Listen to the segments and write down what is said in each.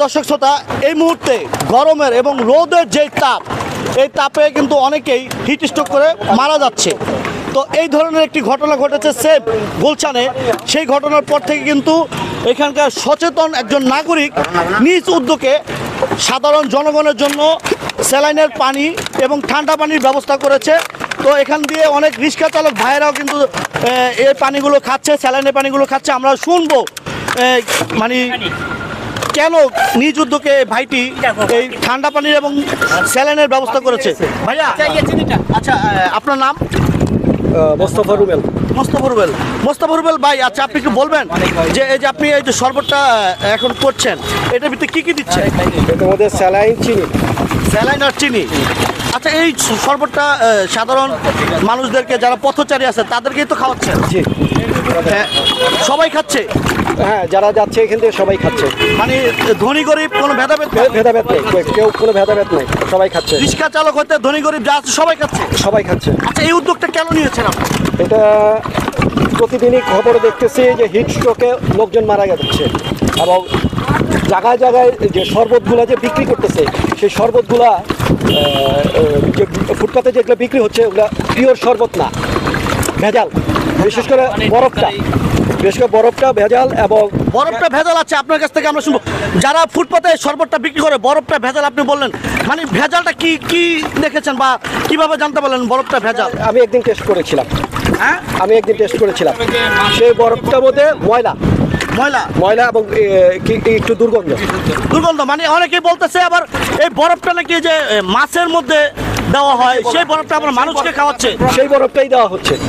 দর্শক শ্রোতা, এই মুহূর্তে গরমের এবং রোদের যে তাপ, এই তাপে কিন্তু অনেকেই হিট স্ট্রোক করে মারা যাচ্ছে। তো এই ধরনের একটি ঘটনা ঘটেছে সেভ গুলশানে। সেই ঘটনার পর থেকে কিন্তু এখানকার সচেতন একজন নাগরিক নিজ উদ্যোগে সাধারণ জনগণের জন্য স্যালাইনের পানি এবং ঠান্ডা পানির ব্যবস্থা করেছে। তো এখান দিয়ে অনেক রিক্সা চালক ভাইয়েরাও কিন্তু এই পানিগুলো খাচ্ছে, স্যালাইনের পানিগুলো খাচ্ছে। আমরা শুনবো মানে কেন নিজ উদ্যোগে ভাইটি এই ঠান্ডা পানির এবং স্যালাইনের ব্যবস্থা করেছে। ভাইয়া, আচ্ছা আপনার নাম? মোস্তফা রুবেল। মোস্তফা রুবেল ভাই, আচ্ছা আপনি একটু বলবেন যে এই যে আপনি এই যে শরবতটা এখন করছেন, এটার ভিতরে কি কি দিচ্ছেন? এটার মধ্যে স্যালাইন, চিনি। স্যালাইন আর চিনি। আচ্ছা, এই শরবতটা সাধারণ মানুষদেরকে যারা পথচারী আছে তাদেরকেই তো খাওয়াচ্ছেন? জি। সবাই খাচ্ছে? হ্যাঁ, যারা যাচ্ছে এখান থেকে সবাই খাচ্ছে। মানে ধনী গরিব কোনো ভেদাভেদ ভেদাভেদ নেই, কেউ কোনো ভেদাভেদ নেই, সবাই খাচ্ছে। রিক্সা চালক হতে ধনী গরিব যা আছে সবাই খাচ্ছে? সবাই খাচ্ছে। আচ্ছা, এই উদ্যোগটা কেন নিয়েছেন আপনি? এটা প্রতিদিনই খবরে দেখতেছি যে হিট স্ট্রোকে লোকজন মারা যাচ্ছে, এবং জায়গায় জায়গায় যে শরবতগুলা যে বিক্রি করতেছে, সেই শরবতগুলা যে ফুটপাতে যেগুলো বিক্রি হচ্ছে ওগুলা পিওর শরবত না, ভেজাল। বিশেষ করে বরফটা ভেজাল। এবং বরফটা ভেজাল আছে আপনার কাছ থেকে আমরা শুনবো। যারা ফুটপাতে শরবতটা বিক্রি করে বরফটা ভেজাল আপনি বললেন, মানে ভেজালটা কি কি দেখেছেন বা কিভাবে জানতে পারলেন বরফটা ভেজাল? আমি একদিন টেস্ট করেছিলাম। হ্যাঁ, আমি একদিন টেস্ট করেছিলাম। সেই বরফটার মধ্যে ময়লা এবং একটু দুর্গন্ধ। মানে অনেকেই বলতেছে আবার এই বরফটা নাকি যে মাছের মধ্যে দেওয়া হয়, সেই বরফটা আবার মানুষকে খাওয়াচ্ছে। সেই বরফটাই দেওয়া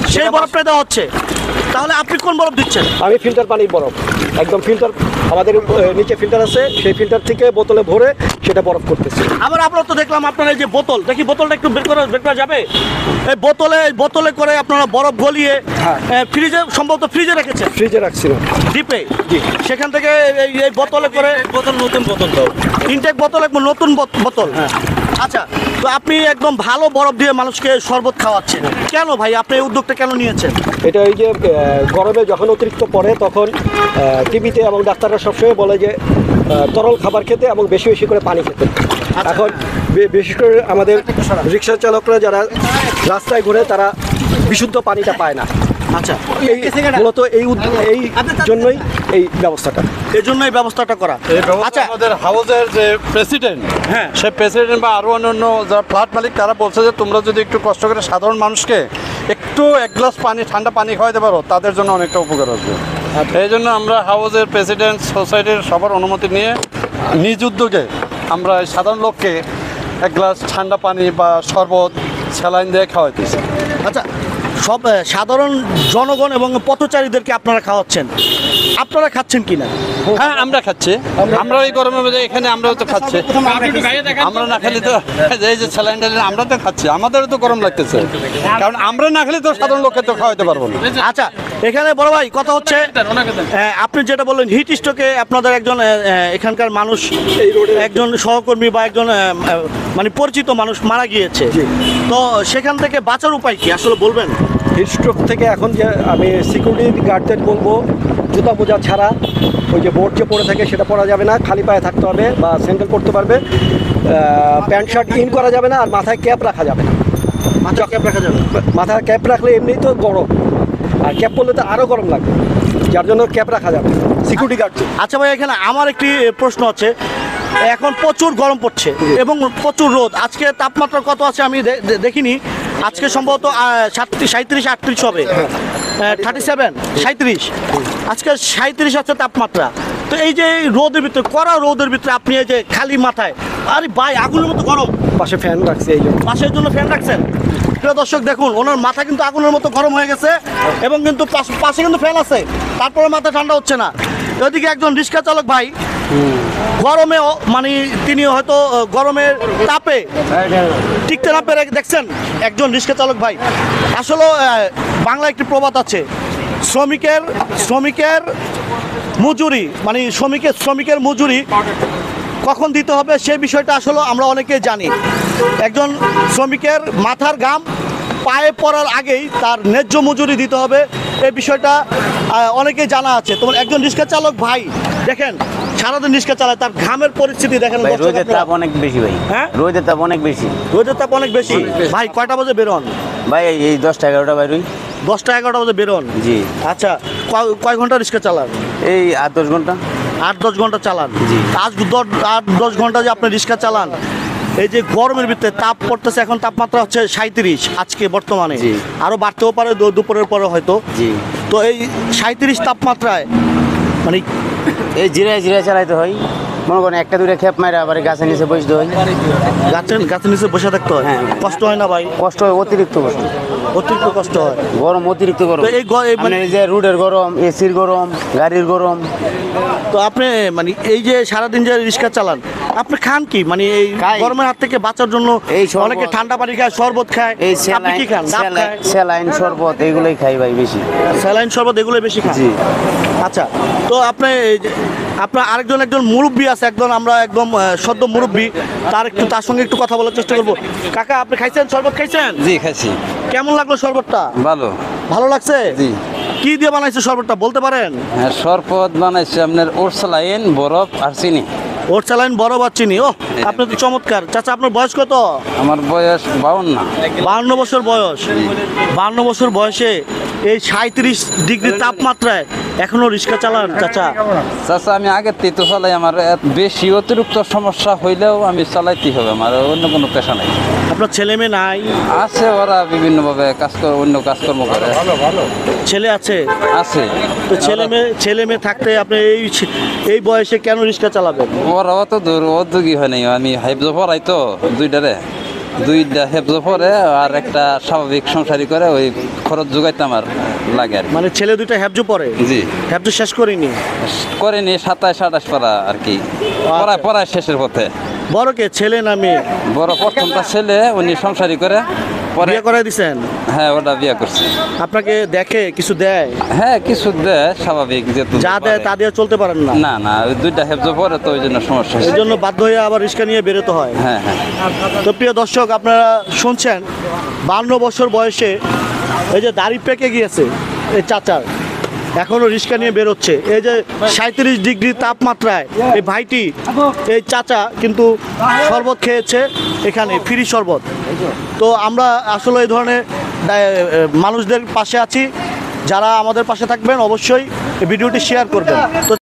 হচ্ছে। তাহলে আপনি কোন বরফ দিচ্ছেন? আমি ফিল্টার পানির বরফ, একদম ফিল্টার, আমাদের নিচে ফিল্টার আছে, সেই ফিল্টার থেকে বোতলে ভরে সেটা বরফ করতেছি। আবার আপনারা তো দেখলাম আপনার এই যে বোতল, দেখি বোতলটা একটু বের করা যাবে? এই বোতলে করে আপনারা বরফ গলিয়ে ফ্রিজে, সম্ভবত ফ্রিজে রেখেছেন? ফ্রিজে রাখছিলাম, ডিপে। জি। সেখান থেকে এই বোতলে করে নতুন বোতল দাও, ইনটেক বোতল, একদম নতুন বোতল। হ্যাঁ। আচ্ছা, তো আপনি একদম ভালো বরফ দিয়ে মানুষকে শরবত খাওয়াচ্ছেন কেন ভাই? আপনি এই উদ্যোগটা কেন নিয়েছেন? এটা ওই যে গরমে যখন অতিরিক্ত পড়ে তখন টিভিতে এবং ডাক্তাররা সবসময় বলে যে তরল খাবার খেতে এবং বেশি বেশি করে পানি খেতে। এখন বিশেষ করে আমাদের রিক্সা চালকরা যারা রাস্তায় ঘুরে তারা বিশুদ্ধ পানিটা পায় না। আচ্ছা, মূলত এই জন্যই এই ব্যবস্থাটা করা। আচ্ছা, আমাদের হাউসের যে প্রেসিডেন্ট, হ্যাঁ, সে প্রেসিডেন্ট বা আরও অন্যান্য যারা ফ্ল্যাট মালিক তারা বলছে যে তোমরা যদি একটু কষ্ট করে সাধারণ মানুষকে একটু এক গ্লাস পানি, ঠান্ডা পানি খাওয়াতে পারো, তাদের জন্য অনেকটা উপকার আসবে। এই জন্য আমরা হাউসের প্রেসিডেন্ট, সোসাইটির সবার অনুমতি নিয়ে নিজ উদ্যোগে আমরা সাধারণ লোককে এক গ্লাস ঠান্ডা পানি বা শরবত, স্যালাইন দিয়ে খাওয়াইতেছি। আচ্ছা, সব সাধারণ জনগণ এবং পথচারীদেরকে আপনারা খাওয়াচ্ছেন, আপনারা খাচ্ছেন কিনা? হ্যাঁ, আমরা খাচ্ছি। আমরা এই গরমের মধ্যে এখানে আমরাও তো খাচ্ছি। আমরা না খেলে তো এই যে স্যালাইন আমরা তো খাচ্ছি, আমাদেরও তো গরম লাগতেছে, কারণ আমরা না খেলে তো সাধারণ লোককে তো খাওয়াতে পারবো না। আচ্ছা, এখানে বড় ভাই কথা হচ্ছে, আপনি যেটা বললেন হিট স্ট্রোকে আপনাদের একজন এখানকার মানুষ, একজন সহকর্মী বা একজন মানে পরিচিত মানুষ মারা গিয়েছে, তো সেখান থেকে বাঁচার উপায় কি আসলে বলবেন? হিট স্ট্রোক থেকে এখন যে আমি সিকিউরিটি গার্ডদের বলবো, জুতা মোজা ছাড়া ওই যে বোর্ড যে পরে থাকে সেটা পরা যাবে না, খালি পায়ে থাকতে হবে বা স্যান্ডেল পরতে পারবে, প্যান্ট শার্ট ইন করা যাবে না, আর মাথায় ক্যাপ রাখা যাবে না। মাথায় ক্যাপ রাখলে এমনিই তো গরম, আর ক্যাপ পরলে তো আরও গরম লাগবে, যার জন্য ক্যাপ রাখা যাবে সিকিউরিটি গার্ড। আচ্ছা ভাই, এখানে আমার একটি প্রশ্ন আছে। এখন প্রচুর গরম পড়ছে এবং প্রচুর রোদ। আজকে তাপমাত্রা কত আছে আমি দেখিনি, আজকে সম্ভবত 37-38 হবে, 37, 37, আজকে 37 আছে তাপমাত্রা। তো এই যে রোদের ভিতরে, কড়া রোদের ভিতরে আপনি এই যে খালি মাথায়, আরে ভাই আগুনের মতো গরম, পাশে ফ্যান রাখছে, এই পাশের জন্য ফ্যান রাখছেন। প্রিয় দর্শক দেখুন, ওনার মাথা কিন্তু আগুনের মতো গরম হয়ে গেছে এবং কিন্তু পাশে কিন্তু ফ্যান আছে, তারপরে মাথা ঠান্ডা হচ্ছে না। ওইদিকে একজন রিক্সা চালক ভাই গরমে, মানে তিনি হয়তো গরমের তাপে টিকতে না পেরে, দেখছেন একজন রিক্সা চালক ভাই। আসলে বাংলা একটি প্রবাদ আছে, শ্রমিকের মজুরি, মানে শ্রমিকের মজুরি কখন দিতে হবে সেই বিষয়টা আসলে আমরা অনেকেই জানি। একজন শ্রমিকের মাথার ঘাম পায়ে পড়ার আগেই তার ন্যায্য মজুরি দিতে হবে, এই বিষয়টা অনেকেই জানা আছে। তোমার একজন রিক্সা চালক ভাই দেখেন সারাদিন রিক্সা চালায়, তার ঘামের পরিস্থিতি দেখেন ভাই দর্শক রোদের আপনারা। তাপ অনেক বেশি ভাই। হ্যাঁ? রোদের তাপ অনেক বেশি। রোদের তাপ অনেক বেশি। ভাই কয়টা বাজে বেরোন? ভাই এই 10টা 11টা বাইরই। 10টা 11টা বাজে বেরোন? জি। আচ্ছা, কয় ঘন্টা রিক্সা চালান? এই 8-10 ঘন্টা। 8-10 ঘন্টা চালান। জি। আজ 8-10 ঘন্টা যে আপনি রিক্সা চালান, এই যে গরমের ভিতরে তাপ পড়তেছে, এখন তাপমাত্রা হচ্ছে 37 আজকে বর্তমানে, জি। আরো বাড়তেও পারে দুপুরের পরে হয়তো। জি। তো এই 37 তাপমাত্রায় মানে এই জিরায় জিরায় চালাইতে হয়। মনে করেন একটা দুইটা খেপ মারে আবার গাছের নিচে বসতে হয়। গাছের নিচে বসে থাকতে হয়। হ্যাঁ। কষ্ট হয় না ভাই? কষ্ট হয়, অতিরিক্ত কষ্ট। অতিরিক্ত কষ্ট হয়। গরম, অতিরিক্ত গরম। তো এই মানে মানে এই যে রোডের গরম, এসির গরম, গাড়ির গরম। তো আপনি মানে এই যে সারাদিন যে রিক্সা চালান, আপনি খান কি মানে এই খাই। গরমের হাত থেকে বাঁচার জন্য? এই শরবত। অনেকে ঠান্ডা পানি খায়, শরবত খায়, এই আপনি কি খান? ডাব খায়? স্যালাইন শরবত এগুলোই খাই ভাই বেশি। স্যালাইন শরবত এগুলো বেশি খান? জি। আচ্ছা, তো আপনি আপনার একজন মুরব্বী আছে, আমরা একদম সদ্য মুরব্বী, তার সঙ্গে একটু কথা বলার চেষ্টা করবো। কাকা, আপনি খাইছেন শরবত? খাইছেন? জি খাইছি। কেমন লাগলো শরবতটা? ভালো। ভালো লাগছে? জি। কি দিয়ে বানাইছে শরবতটা বলতে পারেন? হ্যাঁ, শরবত বানাইছে আপনার ওরসালাইন, বরফ আর চিনি। ওর চালাইন বড় বাচ্চিনি। ও, আপনি তো চমৎকার। চাচা, আপনার বয়স কত? আমার বয়স 52। 52 বছর বয়স। 52 বছর বয়সে এই 37 ডিগ্রি তাপমাত্রায় এখনো রিক্সা চালান চাচা? চাচা আমি আগের থেকে তো চালাই, আমার বেশি অতিরিক্ত সমস্যা হইলেও আমি চালাইতেই হবে, আমার অন্য কোনো পেশা নাই। আপনার ছেলে মেয়ে নাই? আছে, ওরা বিভিন্নভাবে অন্য কাজকর্ম করে। ছেলে আছে? আছে। তো ছেলে মেয়ে থাকতে আপনি এই বয়সে কেন রিক্সা চালাবেন? ওরা অত দূর উদ্যোগী হয় নাই। আমি হাইফজ পড়াই তো দুইটা হেফজ পরে আর একটা স্বাভাবিক সংসারী করে, ওই খরচ যোগাইতে আমার লাগে আর কি। মানে ছেলে দুইটা হ্যাবজু পড়ে? জি। হ্যাবজু শেষ করিনি? করেনি, 27-28 পড়া আর কি। পড়ায় শেষের পথে। বড় কে, ছেলে না মেয়ে? বড় প্রথমটা ছেলে, উনি সংসারী করে পরে। বিয়ে করাই দিছেন? হ্যাঁ, ওটা বিয়ে করছে। আপনাকে দেখে কিছু দেয়? হ্যাঁ, কিছু দেয়, স্বাভাবিক যেহেতু। যা দেয় তা দিয়ে চলতে পারেন না? না না, ওই দুইটা হেফজ পরে তো ওই জন্য সমস্যা এই হয়েছে। জন্য বাধ্য হয়ে আবার রিক্সা নিয়ে বেরোতে হয়। হ্যাঁ হ্যাঁ। তো প্রিয় দর্শক, আপনারা শুনছেন 52 বছর বয়সে এই যে দাড়ি পেকে গিয়েছে এই চাচার, এখনো রিক্সা নিয়ে বেরোচ্ছে। এই যে 37 ডিগ্রি তাপমাত্রায় এই ভাইটি, এই চাচা কিন্তু শরবত খেয়েছে এখানে, ফ্রি শরবত। তো আমরা আসলে এই ধরনের মানুষদের পাশে আছি। যারা আমাদের পাশে থাকবেন অবশ্যই এই ভিডিওটি শেয়ার করবেন। তো